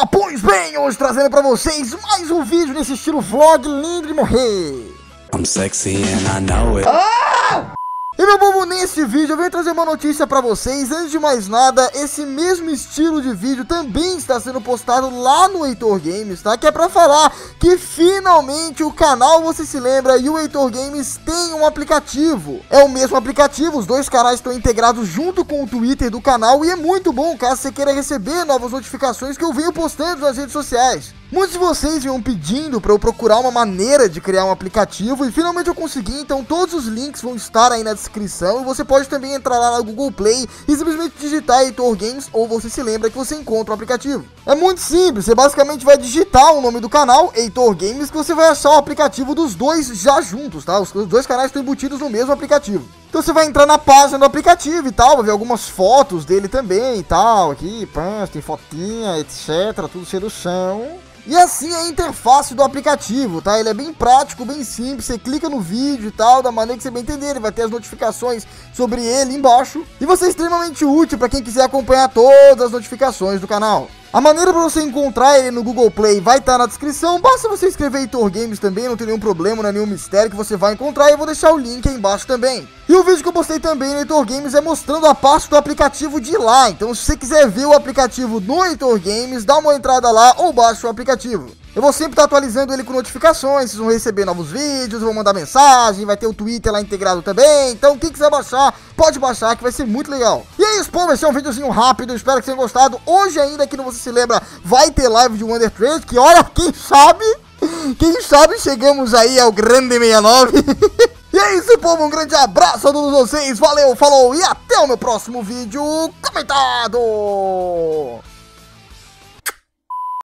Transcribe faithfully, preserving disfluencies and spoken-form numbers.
galera, pois bem, hoje trazendo pra vocês mais um vídeo nesse estilo vlog lindo de morrer. I'm sexy and I know it. Ah! E meu povo, nesse vídeo eu venho trazer uma notícia pra vocês. Antes de mais nada, esse mesmo estilo de vídeo também está sendo postado lá no Heitor Games, tá? Que é pra falar que finalmente o canal Você Se Lembra e o Heitor Games tem um aplicativo. É o mesmo aplicativo, os dois canais estão integrados junto com o Twitter do canal e é muito bom caso você queira receber novas notificações que eu venho postando nas redes sociais. Muitos de vocês vinham pedindo para eu procurar uma maneira de criar um aplicativo e finalmente eu consegui, então todos os links vão estar aí na descrição e você pode também entrar lá no Google Play e simplesmente digitar Heitor Games ou Você Se Lembra que você encontra o aplicativo. É muito simples, você basicamente vai digitar o nome do canal, Heitor Games, que você vai achar o aplicativo dos dois já juntos, tá? Os dois canais estão embutidos no mesmo aplicativo. Então você vai entrar na página do aplicativo e tal, vai ver algumas fotos dele também e tal, aqui, pã, tem fotinha, etc, tudo cheio do chão. E assim é a interface do aplicativo, tá? Ele é bem prático, bem simples, você clica no vídeo e tal, da maneira que você bem entender, ele vai ter as notificações sobre ele embaixo. E vai ser extremamente útil para quem quiser acompanhar todas as notificações do canal. A maneira para você encontrar ele no Google Play vai estar na descrição, basta você escrever Heitor Games também, não tem nenhum problema, não é nenhum mistério que você vai encontrar e eu vou deixar o link aí embaixo também. E o vídeo que eu postei também no Heitor Games é mostrando a parte do aplicativo de lá, então se você quiser ver o aplicativo no Heitor Games, dá uma entrada lá ou baixa o aplicativo. Eu vou sempre estar atualizando ele com notificações, vocês vão receber novos vídeos, vão mandar mensagem, vai ter o Twitter lá integrado também, então quem quiser baixar, pode baixar que vai ser muito legal. E é isso, povo, esse é um videozinho rápido, espero que vocês tenham gostado. Hoje ainda aqui no Você Se Lembra vai ter live de Wonder Trade, que olha, quem sabe, quem sabe chegamos aí ao grande sessenta e nove. E é isso, povo, um grande abraço a todos vocês, valeu, falou e até o meu próximo vídeo comentado.